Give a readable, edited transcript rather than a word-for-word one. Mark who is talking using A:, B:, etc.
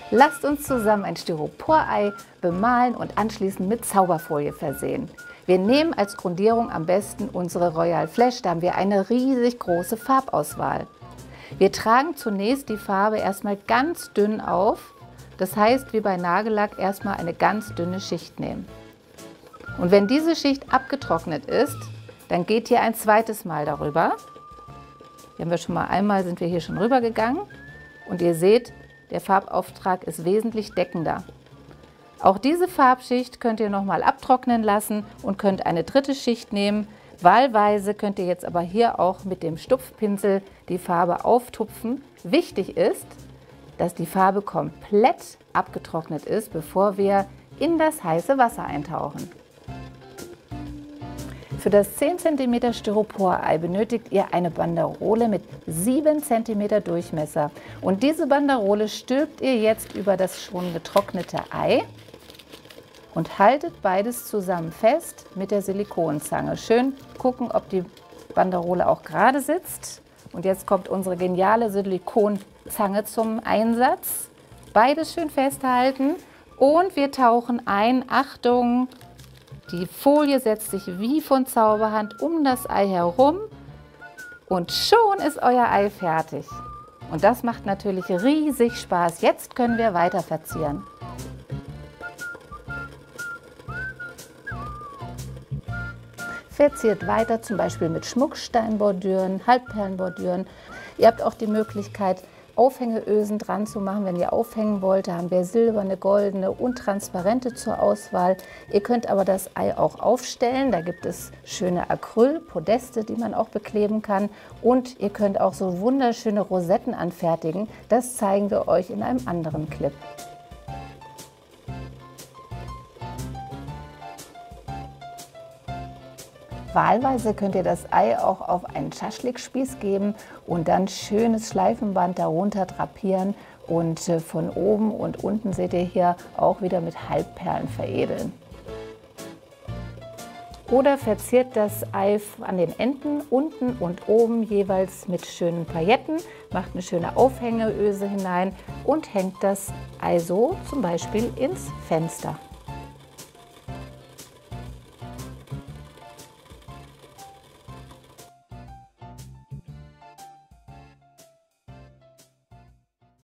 A: Lasst uns zusammen ein Styropor-Ei bemalen und anschließend mit Zauberfolie versehen. Wir nehmen als Grundierung am besten unsere Royal Flash, da haben wir eine riesig große Farbauswahl. Wir tragen zunächst die Farbe erstmal ganz dünn auf, das heißt wie bei Nagellack erstmal eine ganz dünne Schicht nehmen. Und wenn diese Schicht abgetrocknet ist, dann geht hier ein zweites Mal darüber. Hier haben wir schon mal einmal, sind wir hier schon rüber gegangen und ihr seht, der Farbauftrag ist wesentlich deckender. Auch diese Farbschicht könnt ihr nochmal abtrocknen lassen und könnt eine dritte Schicht nehmen. Wahlweise könnt ihr jetzt aber hier auch mit dem Stupfpinsel die Farbe auftupfen. Wichtig ist, dass die Farbe komplett abgetrocknet ist, bevor wir in das heiße Wasser eintauchen. Für das 10 cm Styropor-Ei benötigt ihr eine Banderole mit 7 cm Durchmesser. Und diese Banderole stülpt ihr jetzt über das schon getrocknete Ei und haltet beides zusammen fest mit der Silikonzange. Schön gucken, ob die Banderole auch gerade sitzt. Und jetzt kommt unsere geniale Silikonzange zum Einsatz. Beides schön festhalten und wir tauchen ein. Achtung! Die Folie setzt sich wie von Zauberhand um das Ei herum und schon ist euer Ei fertig. Und das macht natürlich riesig Spaß. Jetzt können wir weiter verzieren. Verziert weiter zum Beispiel mit Schmucksteinbordüren, Halbperlenbordüren. Ihr habt auch die Möglichkeit, Aufhängeösen dran zu machen, wenn ihr aufhängen wollt. Da haben wir silberne, goldene und transparente zur Auswahl. Ihr könnt aber das Ei auch aufstellen. Da gibt es schöne Acrylpodeste, die man auch bekleben kann. Und ihr könnt auch so wunderschöne Rosetten anfertigen. Das zeigen wir euch in einem anderen Clip. Wahlweise könnt ihr das Ei auch auf einen Schaschlikspieß geben und dann schönes Schleifenband darunter drapieren und von oben und unten seht ihr hier auch wieder mit Halbperlen veredeln. Oder verziert das Ei an den Enden unten und oben jeweils mit schönen Pailletten, macht eine schöne Aufhängeöse hinein und hängt das Ei so zum Beispiel ins Fenster.